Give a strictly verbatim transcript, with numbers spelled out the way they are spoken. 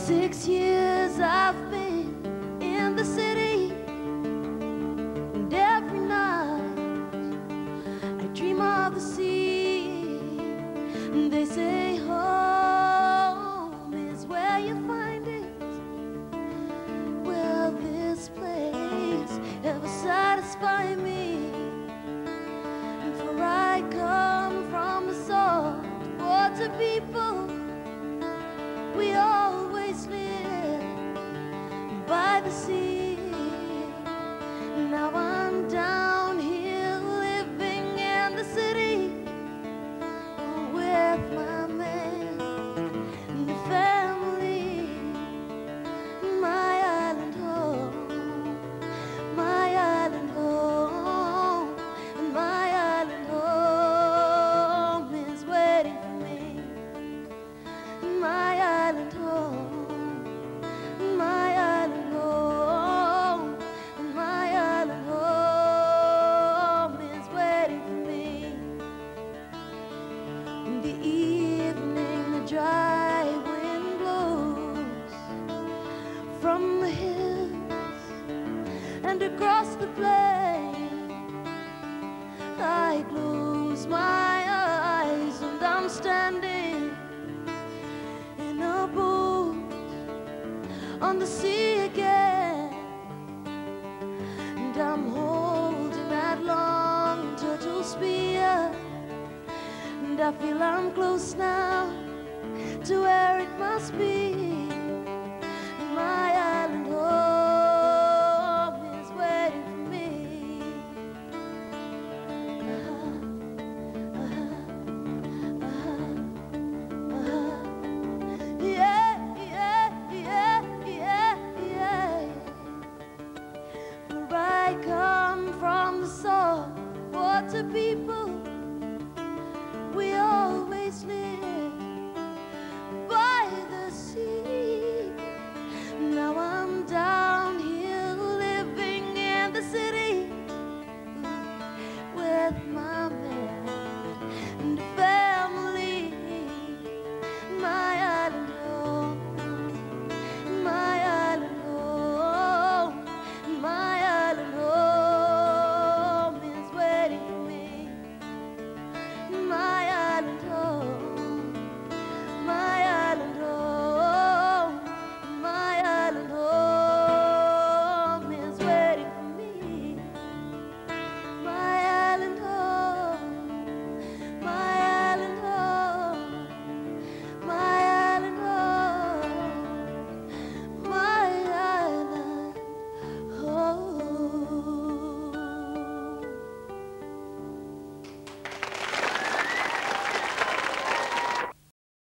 Six years I've been in the city, and every night I dream of the sea. And they say home is where you find it. Well, this place ever satisfy me, for I come from the salt water people. We always live by the sea. Now I'm down here living in the city with my man and the family. My island home, my island home, and my island home is waiting for me. My island home, my island home, and my island home is waiting for me. In the evening, the dry wind blows from the hills and across the plain. I close my eyes and I'm standing in a boat on the sea again, and I'm holding that long turtle spear, and I feel I'm close now to where it must be.